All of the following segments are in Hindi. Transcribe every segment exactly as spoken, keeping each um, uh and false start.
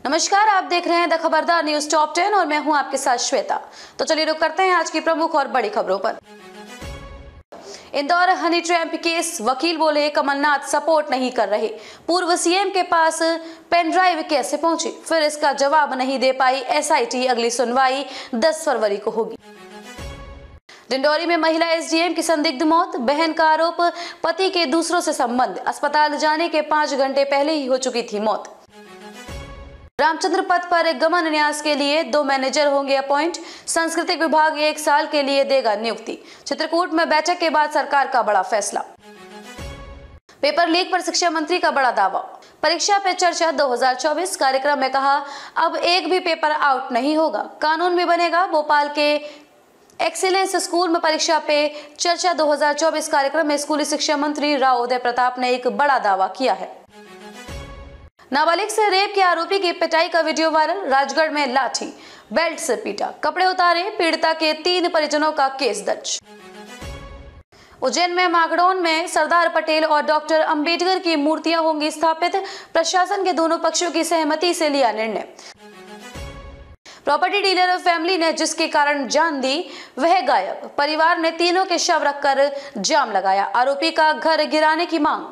नमस्कार, आप देख रहे हैं द खबरदार न्यूज टॉप टेन और मैं हूं आपके साथ श्वेता। तो चलिए रुक करते हैं आज की प्रमुख और बड़ी खबरों पर। इंदौर हनी ट्रैप केस, वकील बोले कमलनाथ सपोर्ट नहीं कर रहे। पूर्व सीएम के पास पेन ड्राइव कैसे पहुंची, फिर इसका जवाब नहीं दे पाई एसआईटी। अगली सुनवाई दस फरवरी को होगी। डिंडौरी में महिला एसडीएम की संदिग्ध मौत, बहन का आरोप पति के दूसरों से संबंध, अस्पताल जाने के पांच घंटे पहले ही हो चुकी थी मौत। रामचंद्र पथ पर गमन न्यास के लिए दो मैनेजर होंगे अपॉइंट, सांस्कृतिक विभाग एक साल के लिए देगा नियुक्ति। चित्रकूट में बैठक के बाद सरकार का बड़ा फैसला। पेपर लीक पर शिक्षा मंत्री का बड़ा दावा, परीक्षा पे चर्चा दो हज़ार चौबीस कार्यक्रम में कहा अब एक भी पेपर आउट नहीं होगा, कानून भी बनेगा। भोपाल के एक्सीलेंस स्कूल में परीक्षा पे चर्चा दो हज़ार चौबीस कार्यक्रम में स्कूली शिक्षा मंत्री राव उदय प्रताप ने एक बड़ा दावा किया है। नाबालिग से रेप के आरोपी की पिटाई का वीडियो वायरल, राजगढ़ में लाठी बेल्ट से पीटा, कपड़े उतारे, पीड़िता के तीन परिजनों का केस दर्ज। उज्जैन में मागड़ौन में सरदार पटेल और डॉक्टर अंबेडकर की मूर्तियां होंगी स्थापित, प्रशासन के दोनों पक्षों की सहमति से लिया निर्णय। प्रॉपर्टी डीलर फैमिली ने जिसके कारण जान दी वह गायब, परिवार ने तीनों के शव रखकर जाम लगाया, आरोपी का घर गिराने की मांग।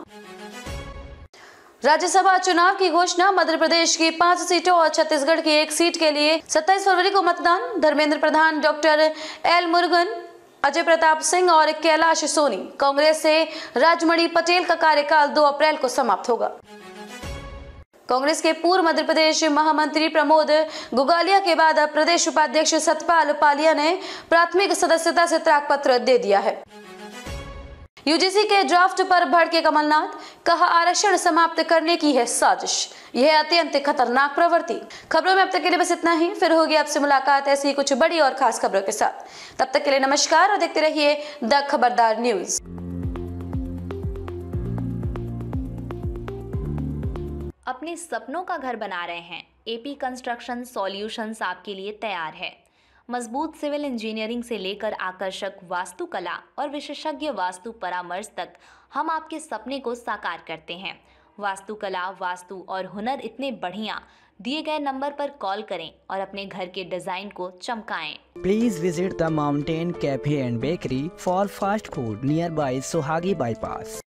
राज्यसभा चुनाव की घोषणा, मध्य प्रदेश की पांच सीटों और छत्तीसगढ़ की एक सीट के लिए सत्ताईस फरवरी को मतदान। धर्मेंद्र प्रधान, डॉक्टर एल मुरुगन, अजय प्रताप सिंह और कैलाश सोनी। कांग्रेस से राजमणि पटेल का कार्यकाल दो अप्रैल को समाप्त होगा। कांग्रेस के पूर्व मध्य प्रदेश महामंत्री प्रमोद गुगालिया के बाद अब प्रदेश उपाध्यक्ष सतपाल पालिया ने प्राथमिक सदस्यता से त्यागपत्र दे दिया है। यूजीसी के ड्राफ्ट पर भड़के कमलनाथ, कहा आरक्षण समाप्त करने की है साजिश, यह अत्यंत खतरनाक प्रवृत्ति। खबरों में अब तक के लिए बस इतना ही, फिर होगी आपसे मुलाकात ऐसी ही कुछ बड़ी और खास खबरों के साथ। तब तक के लिए नमस्कार और देखते रहिए द खबरदार न्यूज। अपने सपनों का घर बना रहे हैं? एपी कंस्ट्रक्शन सॉल्यूशंस आपके लिए तैयार है। मजबूत सिविल इंजीनियरिंग से लेकर आकर्षक वास्तुकला और विशेषज्ञ वास्तु परामर्श तक हम आपके सपने को साकार करते हैं। वास्तुकला, वास्तु और हुनर इतने बढ़िया, दिए गए नंबर पर कॉल करें और अपने घर के डिजाइन को चमकाएं। Please visit the mountain cafe and bakery for fast food nearby Suhagi bypass.